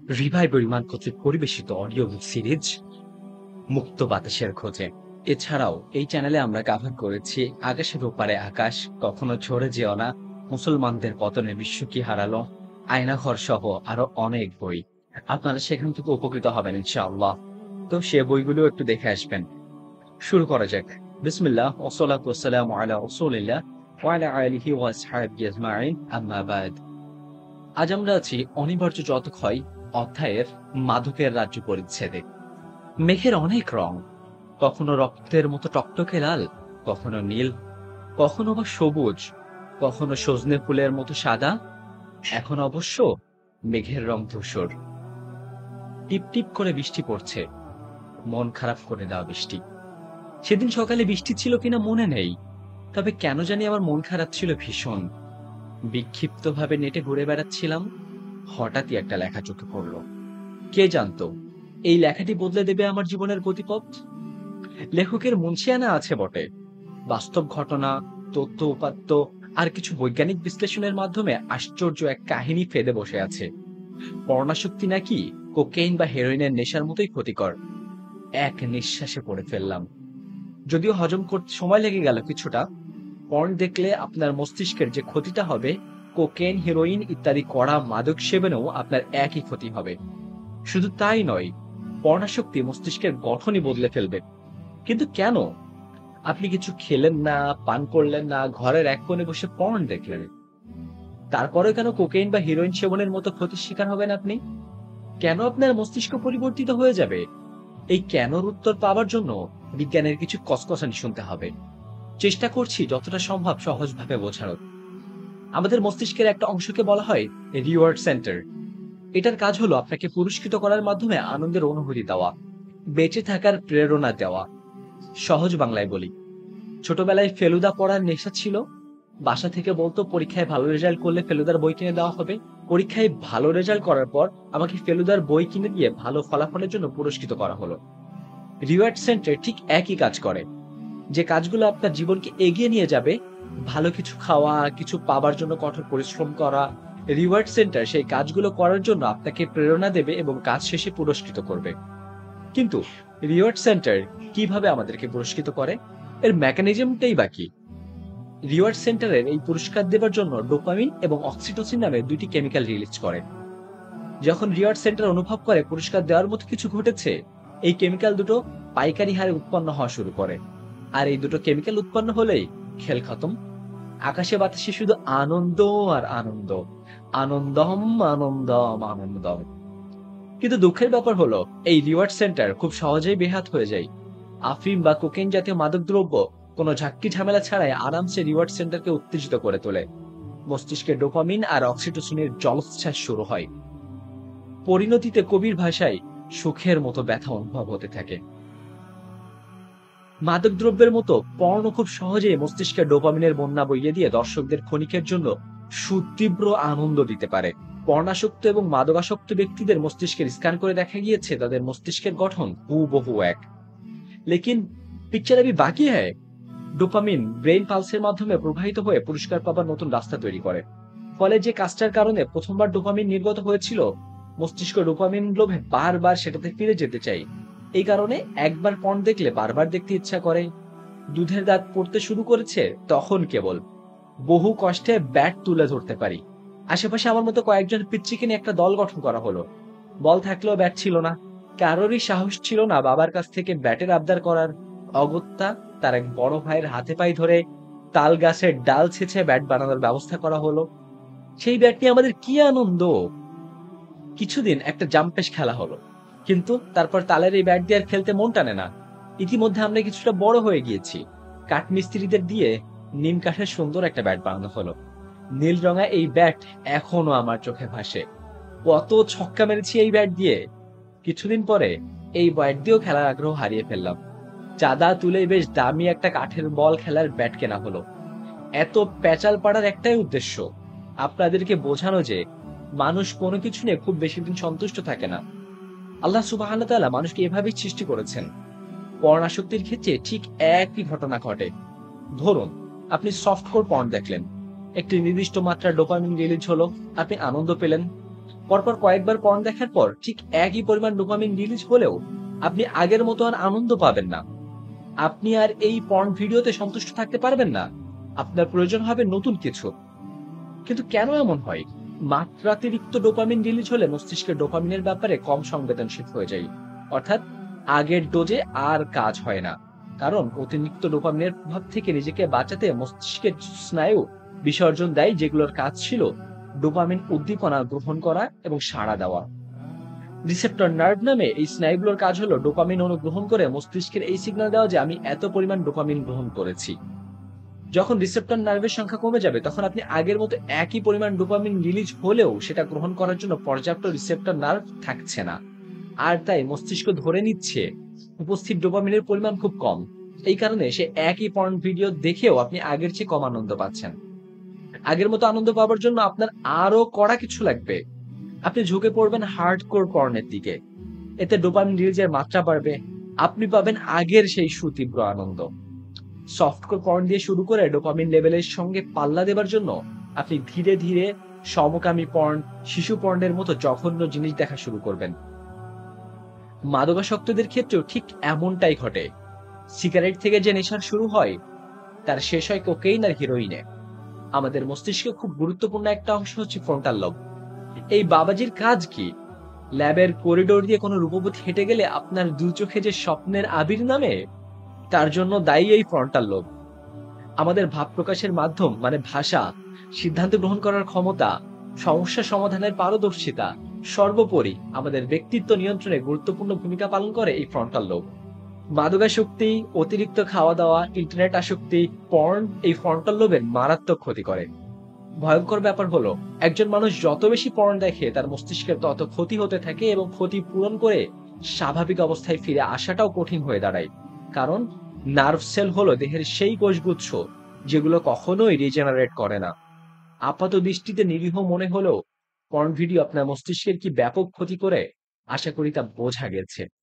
Revive ইমান কর্তৃক পরিবেশিত audio book series মুক্ত বাতাসের খোঁজে। এছাড়াও এই চ্যানেলে আমরা কভার করেছি আকাশের ওপারে আকাশ, কখনো ঝরে যেও না, মুসলমানদের পতনে বিশ্ব কি হারালো, আয়নাঘর সহ আরো অনেক বই। আপনারা সেখান থেকে উপকৃত হবেন ইনশাআল্লাহ। তো সে বইগুলো একটু দেখে আসবেন। শুরু করা যাক। বিসমিল্লাহ ওয়াসসালাতু ওয়াসসালামু আলা রাসূলিল্লাহ ওয়া আলা আলিহি ওয়া আসহাবিহি আজমাইন, আম্মা বাদ। আজ আমরা আছি অনিবার্য যত ক্ষয় অধ্যায়ের মাদকের রাজ্য পরিচ্ছেদে। মেঘের অনেক রং, কখনো রক্তের মতো টকটকে লাল, কখনো নীল, কখনো বা সবুজ, কখনো সজনে ফুলের মতো সাদা, এখন অবশ্য মেঘের রং ধূসর। টিপ টিপ করে বৃষ্টি পড়ছে, মন খারাপ করে দেওয়া বৃষ্টি। সেদিন সকালে বৃষ্টি ছিল কিনা মনে নেই, তবে কেন জানি আমার মন খারাপ ছিল ভীষণ। বিক্ষিপ্তভাবে নেটে ঘুরে বেড়াচ্ছিলাম, হঠাৎই একটা লেখা চোখে পড়ল। কে জানতো এই লেখাটি বদলে দেবে আমার জীবনের গতিপথ। লেখকের মুনশিয়ানা আছে বটে, বাস্তব ঘটনা, তথ্য উপাত্ত আর কিছু বৈজ্ঞানিক বিশ্লেষণের মাধ্যমে আশ্চর্য এক কাহিনী ফেদে বসে আছে। পর্ণাশক্তি নাকি কোকেইন বা হেরোইনের নেশার মতোই ক্ষতিকর। এক নিঃশ্বাসে পড়ে ফেললাম। যদিও হজম করতে সময় লেগে গেল কিছুটা। পর্ন দেখলে আপনার মস্তিষ্কের যে ক্ষতিটা হবে, কোকেন, হেরোইন ইত্যাদি কড়া মাদক সেবনেও আপনার একই ক্ষতি হবে। শুধু তাই নয়, পর্ণাসক্তি মস্তিষ্কের গঠনই বদলে ফেলবে। কিন্তু কেন? আপনি কিছু খেলেন না, পান করলেন না, ঘরের এক কোণে বসে পর্ন দেখলেন, তারপরে কেন কোকেইন বা হিরোইন সেবনের মতো ক্ষতির শিকার হবেন আপনি? কেন আপনার মস্তিষ্ক পরিবর্তিত হয়ে যাবে? এই কেনর উত্তর পাওয়ার জন্য বিজ্ঞানের কিছু কসকসানি শুনতে হবে। চেষ্টা করছি যতটা সম্ভব সহজভাবে বোঝানোর। আমাদের মস্তিষ্কের একটা অংশকে বলা হয় রিওয়ার্ড সেন্টার। এটার কাজ হলো আপনাকে পুরস্কৃত করার মাধ্যমে আনন্দের অনুভূতি দেওয়া, বেঁচে থাকার প্রেরণা দেওয়া। সহজ বাংলায় বলি, ছোটবেলায় ফেলুদা পড়ার নেশা ছিল। বাসা থেকে বলতো পরীক্ষায় ভালো রেজাল্ট করলে ফেলুদার বই কিনে দেওয়া হবে। পরীক্ষায় ভালো রেজাল্ট করার পর আমাকে ফেলুদার বই কিনে দিয়ে ভালো ফলাফলের জন্য পুরস্কৃত করা হলো। রিওয়ার্ড সেন্টার ঠিক একই কাজ করে। যে কাজগুলো আপনার জীবনকে এগিয়ে নিয়ে যাবে, ভালো কিছু খাওয়া, কিছু পাবার জন্য কঠোর পরিশ্রম করা, রিওয়ার্ড সেন্টার সেই কাজগুলো করার জন্য আপনাকে প্রেরণা দেবে এবং কাজ শেষে পুরস্কৃত করবে। কিন্তু রিওয়ার্ড সেন্টার কিভাবে আমাদেরকে পুরস্কৃত করে? এর মেকানিজমটাই বাকি। রিওয়ার্ড সেন্টারের এই পুরস্কার দেবার জন্য ডোপামিন এবং অক্সিটোসিন নামে দুটি কেমিক্যাল রিলিজ করে। যখন রিওয়ার্ড সেন্টার অনুভব করে পুরস্কার দেওয়ার মতো কিছু ঘটেছে, এই কেমিক্যাল দুটো পাইকারি হারে উৎপন্ন হওয়া শুরু করে। আর এই দুটো কেমিক্যাল উৎপন্ন হলেই খেল খতম। আকাশে বাতাসে শুধু আনন্দ আর আনন্দ, আনন্দম আনন্দম আনন্দম। কিন্তু দুঃখের ব্যাপার হলো, এই রিওয়ার্ড সেন্টার খুব সহজেই বেহাত হয়ে যায়। আফিম বা কোকেন জাতীয় মাদক দ্রব্য কোনো ঝাক্কি ঝামেলা ছাড়াই আরামসে রিওয়ার্ড সেন্টারকে উত্তেজিত করে তোলে। মস্তিষ্কে ডোপামিন আর অক্সিটোসিনের জলোচ্ছ্বাস শুরু হয়। পরিণতিতে কবির ভাষায় সুখের মতো ব্যথা অনুভব হতে থাকে। মাদকদ্রব্যের মতো পর্ন খুব সহজেই মস্তিষ্কে ডোপামিনের বন্যা বইয়ে দিয়ে দর্শকদের ক্ষণিকের জন্য সুতীব্র আনন্দ দিতে পারে। পর্ণাসক্ত এবং মাদকাসক্ত ব্যক্তিদের মস্তিষ্কের স্ক্যান করে দেখা গিয়েছে তাদের মস্তিষ্কের গঠন হুবহু এক। লেকিন পিকচার আবি বাকি হ্যায়। ডোপামিন ব্রেইন পালসের মাধ্যমে প্রবাহিত হয়ে পুরস্কার পাবার নতুন রাস্তা তৈরি করে। ফলে যে কাজটার কারণে প্রথমবার ডোপামিন নির্গত হয়েছিল, মস্তিষ্ক ডোপামিন লোভে বারবার সেটাতে ফিরে যেতে চাই। এই কারণে একবার পর্ন দেখলে বারবার দেখতে ইচ্ছা করে। দুধের দাঁত পড়তে শুরু করেছে তখন কেবল বহু কষ্টে ব্যাট তুলে ধরতে পারি। আশেপাশে আমার মতো কয়েকজন পিচ্চিকে নিয়ে একটা দল গঠন করা হলো। বল থাকলেও ব্যাট ছিল না। কারোরই সাহস ছিল না বাবার কাছ থেকে ব্যাটের আবদার করার। অগত্যা তার এক বড় ভাইয়ের হাতে পায়ে ধরে তাল গাছের ডাল ছেঁচে ব্যাট বানানোর ব্যবস্থা করা হলো। সেই ব্যাট নিয়ে আমাদের কি আনন্দ! কিছুদিন একটা জাম্পেশ খেলা হলো, কিন্তু তারপর তালের এই ব্যাট দিয়ে আর খেলতে মন টানে না। ইতিমধ্যে আমরা কিছুটা বড় হয়ে গিয়েছি। কাঠমিস্ত্রিদের দিয়ে নিম কাঠের সুন্দর একটা ব্যাট বানানো হলো। নীল রঙা এই ব্যাট এখনো আমার চোখে ভাসে। কত ছক্কা মেরেছি এই ব্যাট দিয়ে! কিছুদিন পরে এই ব্যাট দিয়েও খেলার আগ্রহ হারিয়ে ফেললাম। চাঁদা তুলে বেশ দামি একটা কাঠের বল খেলার ব্যাট কেনা হলো। এত প্যাচাল পাড়ার একটাই উদ্দেশ্য, আপনাদেরকে বোঝানো যে মানুষ কোনো কিছু নিয়ে খুব বেশি দিন সন্তুষ্ট থাকে না। আল্লাহ সুবহানাহু ওয়া তাআলা মানুষকে এভাবেই সৃষ্টি করেছেন। পর্ণাসক্তির ক্ষেত্রে ঠিক একই ঘটনা ঘটে। ধরুন, আপনি সফটকোর পর্ন দেখলেন, একটি নির্দিষ্ট মাত্রার ডোপামিন রিলিজ হলো, আপনি আনন্দ পেলেন। পরপর কয়েকবার পর্ন দেখার পর ঠিক একই পরিমাণ ডোপামিন রিলিজ হলেও আপনি আগের মতো আর আনন্দ পাবেন না। আপনি আর এই পর্ন ভিডিওতে সন্তুষ্ট থাকতে পারবেন না। আপনার প্রয়োজন হবে নতুন কিছু। কিন্তু কেন এমন হয়? মাত্রাতিরিক্ত ডোপামিন রিলিজ হলে মস্তিষ্কের ডোপামিনের ব্যাপারে কম সংবেদনশীল হয়ে যায়। অর্থাৎ আগের ডোজে আর কাজ হয় না। কারণ অতিরিক্ত ডোপামিনের প্রভাব থেকে নিজেকে বাঁচাতে মস্তিষ্কের স্নায়ু বিসর্জন দেয়, যেগুলোর কাজ ছিল ডোপামিন উদ্দীপনা গ্রহণ করা এবং সাড়া দেওয়া। রিসেপ্টর নার্ভ নামে এই স্নায়ুগুলোর কাজ হলো ডোপামিন অনুগ্রহণ করে মস্তিষ্কের এই সিগন্যাল দেওয়া যে আমি এত পরিমাণ ডোপামিন গ্রহণ করেছি। যখন রিসেপ্টর নার্ভের সংখ্যা কমে যাবে তখন আপনি আগের মতো একই পরিমাণ ডোপামিন রিলিজ হলেও সেটা গ্রহণ করার জন্য পর্যাপ্ত রিসেপ্টর নার্ভ থাকছে না। আর তাই মস্তিষ্ক ধরে নিচ্ছে উপস্থিত ডোপামিনের পরিমাণ খুব কম। এই কারণে সে একই পর্ন ভিডিও দেখেও আপনি আগের চেয়ে কম আনন্দ পাচ্ছেন। আগের মতো আনন্দ পাওয়ার জন্য আপনার আরো কড়া কিছু লাগবে। আপনি ঝুঁকে পড়বেন হার্ডকোর পর্নের দিকে। এতে ডোপামিন রিলিজের মাত্রা বাড়বে। আপনি পাবেন আগের সেই সুতীব্র আনন্দ। সফটকোর পর্ন দিয়ে শুরু করে ডোপামিন লেভেলের সঙ্গে পাল্লা দেবার জন্য আপনি ধীরে ধীরে সমকামী পর্ন, শিশু পর্নের মতো জঘন্য জিনিস দেখা শুরু করবেন। মাদকাসক্তদের ক্ষেত্রেও ঠিক এমনটাই ঘটে। সিগারেট থেকে যে নেশার শুরু হয় তার শেষ হয় কোকেইন আর হিরোইনে। আমাদের মস্তিষ্কে খুব গুরুত্বপূর্ণ একটা অংশ হচ্ছে ফ্রন্টাল লব। এই বাবাজির কাজ কি? ল্যাবের করিডোর দিয়ে কোনো রূপবতী হেঁটে গেলে আপনার দু চোখে যে স্বপ্নের আবির নামে, তার জন্য দায়ী এই ফ্রন্টাল লোব। আমাদের ভাব প্রকাশের মাধ্যম মানে ভাষা, সিদ্ধান্ত গ্রহণ করার ক্ষমতা, সমস্যা সমাধানের পারদর্শিতা, সর্বোপরি আমাদের ব্যক্তিত্ব নিয়ন্ত্রণে গুরুত্বপূর্ণ ভূমিকা পালন করে এই ফ্রন্টাল লোব। মাদকাসক্তি, অতিরিক্ত খাওয়া দাওয়া, ইন্টারনেট আসক্তি, পর্ন এই ফ্রন্টাল লোবের মারাত্মক ক্ষতি করে। ভয়ঙ্কর ব্যাপার হলো একজন মানুষ যত বেশি পর্ন দেখে তার মস্তিষ্কের তত ক্ষতি হতে থাকে এবং ক্ষতি পূরণ করে স্বাভাবিক অবস্থায় ফিরে আসাটাও কঠিন হয়ে দাঁড়ায়। কারণ নার্ভ সেল হলো দেহের সেই কোষগুচ্ছ যেগুলো কখনোই রিজেনারেট করে না। আপাত দৃষ্টিতে নিরীহ মনে হলেও পর্ন ভিডিও আপনার মস্তিষ্কের কি ব্যাপক ক্ষতি করে আশা করি তা বোঝা গেছে।